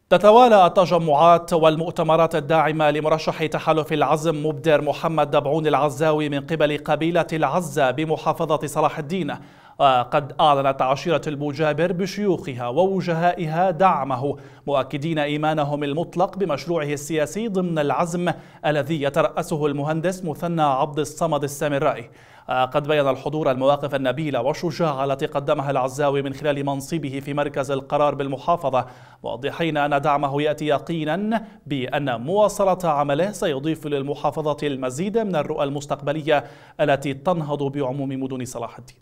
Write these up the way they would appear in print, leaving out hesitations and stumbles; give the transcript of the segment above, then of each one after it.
تتوالى التجمعات والمؤتمرات الداعمة لمرشح تحالف العزم مبدر محمد دبعون العزاوي من قبل قبيلة العزة بمحافظة صلاح الدين. وقد أعلنت عشيرة البوجابر بشيوخها ووجهائها دعمه، مؤكدين إيمانهم المطلق بمشروعه السياسي ضمن العزم الذي يترأسه المهندس مثنى عبد الصمد السامرائي. قد بين الحضور المواقف النبيلة والشجاعة التي قدمها العزاوي من خلال منصبه في مركز القرار بالمحافظة، موضحين أن دعمه يأتي يقينا بأن مواصلة عمله سيضيف للمحافظة المزيد من الرؤى المستقبلية التي تنهض بعموم مدن صلاح الدين.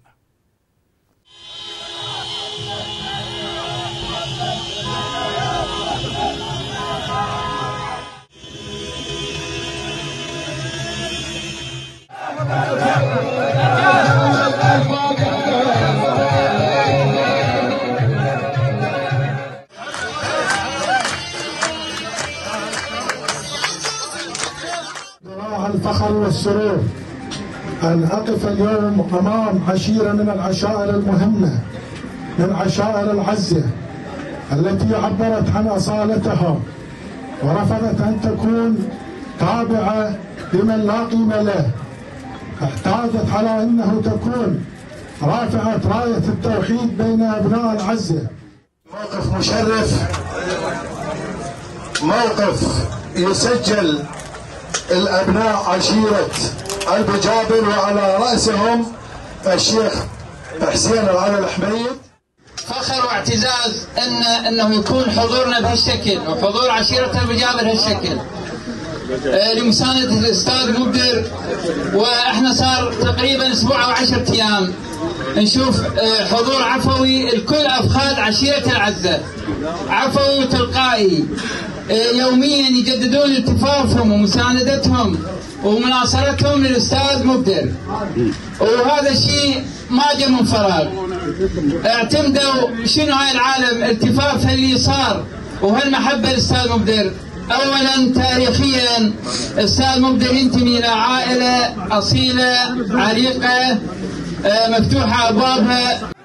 الفخر والسرور أن أقف اليوم أمام عشيرة من العشائر المهمة من عشائر العزة التي عبرت عن أصالتها ورفضت أن تكون تابعة لمن لا قيمة له، اعتادت على أنه تكون رافعة راية التوحيد بين أبناء العزة. موقف مشرف، موقف يسجل الأبناء عشيرة البوجابر وعلى رأسهم الشيخ حسين العلي الحميد. فخر واعتزاز انه يكون حضورنا بهالشكل وحضور عشيرة البوجابر بهالشكل لمساندة الأستاذ مبدر. واحنا صار تقريبا اسبوع او 10 ايام نشوف حضور عفوي لكل افخاذ عشيرة العزة، عفوي وتلقائي، يوميا يجددون التفافهم ومساندتهم ومناصرتهم للأستاذ مبدر، وهذا الشيء ما جاء من فراغ. اعتمدوا شنو هاي العالم التفاف اللي صار وهالمحبة للأستاذ مبدر. اولا تاريخيا الأستاذ مبدر ينتمي الى عائلة اصيلة عريقة مفتوحة ابوابها.